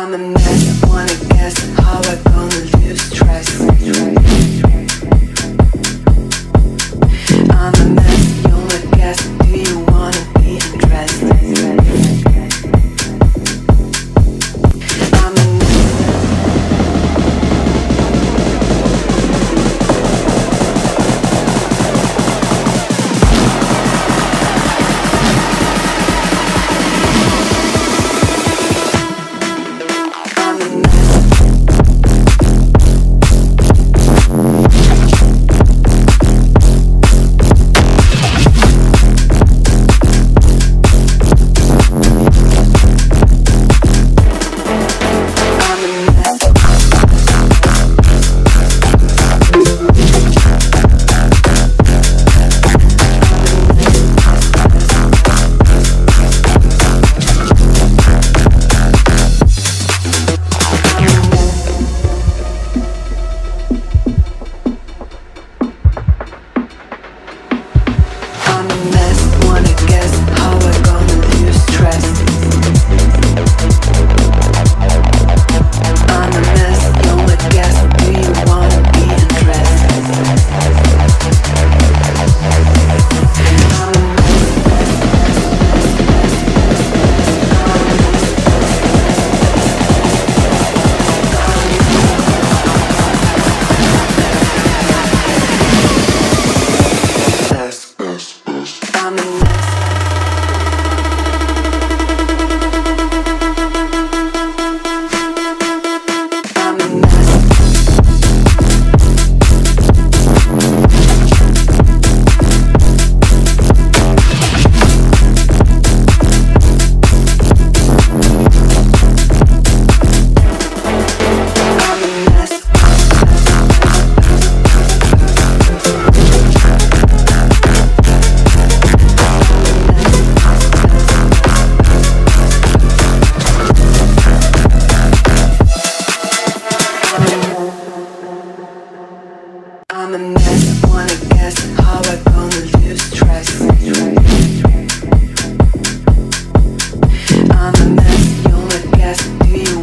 I'm a mess, wanna guess how I gonna lose stress. I'm a mess, you wanna guess, do you wanna be undressed? I'm a mess, wanna guess how I gonna lose stress. I'm a mess, you wanna guess, do you